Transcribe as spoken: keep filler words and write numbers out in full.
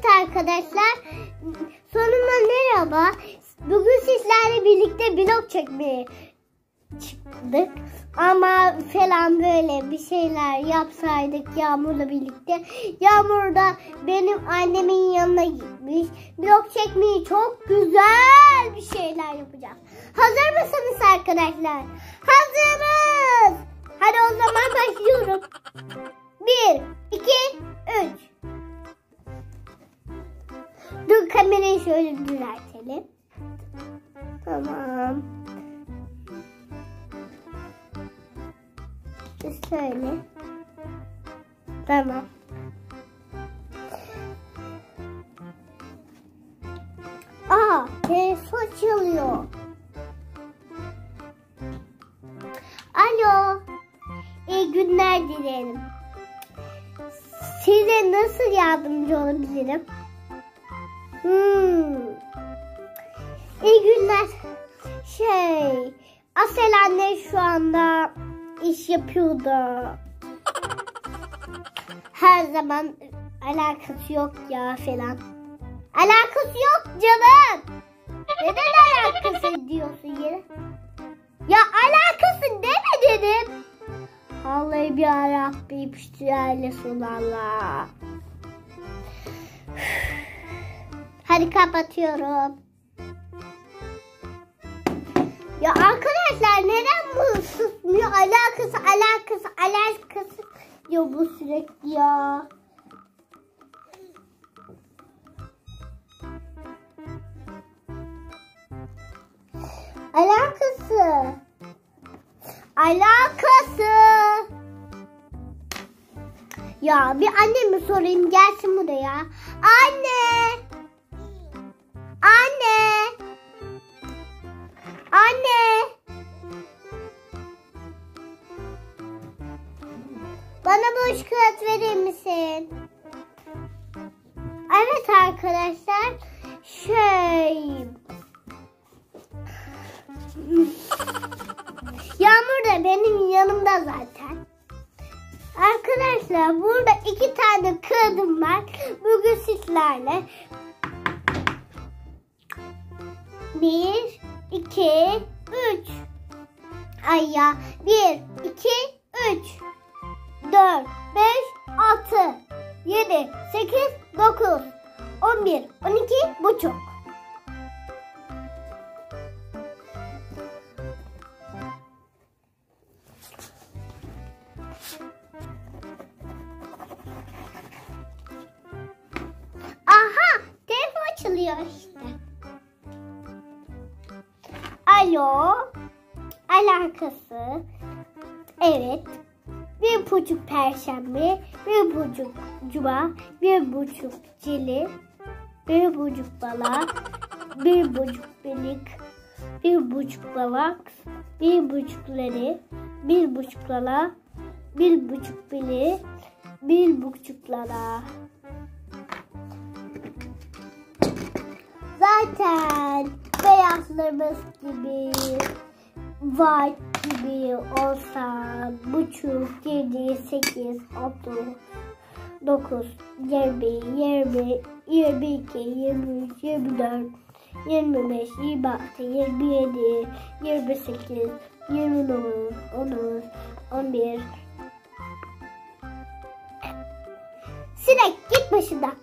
Evet arkadaşlar, sonunda merhaba. Bugün sizlerle birlikte vlog çekmeye çıktık. Ama falan böyle bir şeyler yapsaydık Yağmur'la birlikte. Yağmur da benim annemin yanına gitmiş. Vlog çekmeyi çok güzel bir şeyler yapacağız. Hazır mısınız arkadaşlar? Hazırız. Hadi o zaman başlıyorum. Bir, iki, üç. Dur, kamerayı şöyle düzeltelim. Tamam. Şöyle. Tamam. Aa, telefon çalıyor. Alo. İyi günler dilerim. Size nasıl yardımcı olabilirim? Hmm. İyi günler. Şey, Asel anne şu anda iş yapıyordu. Her zaman alakası yok ya falan. Alakası yok canım. Neden alakası diyorsun yine? Ya alakası deme dedim. Vallahi bir Rabbim şükrüyle sunarlar. Hadi kapatıyorum. Ya arkadaşlar neden bu susmuyor? Alakası alakası alakası diyor bu sürekli ya. Alakası. Alakası. Ya bir anneme sorayım, gelsin buraya. Anne. Anne. Anne. Bana boş kağıt verir misin? Evet arkadaşlar. Şey. Yağmur da benim yanımda zaten. Arkadaşlar burada iki tane kağıdım var. Bugün sizlerle bir, iki, üç. Ay ya. Bir, iki, üç. Dört, beş, altı, yedi, sekiz, dokuz, on bir, on iki buçuk. Aha, telefon açılıyor işte. Alo, alakası. Evet. Bir buçuk perşembe, bir buçuk cuma, bir buçuk cili, bir buçuk bala, bir buçuk belik, bir buçuk lavak, bir buçuk leri, bir buçuk lala, bir buçuk beli, bir buçuk lala. Zaten beyazlarımız gibi, white gibi olsa buçuk, yedi, sekiz, otuz, dokuz, yirmi, yirmi, yirmi iki, yirmi üç, yirmi dört, yirmi beş, yirmi altı, yirmi yedi, yirmi sekiz, yirmi dokuz, on, on bir. Sinek git başından.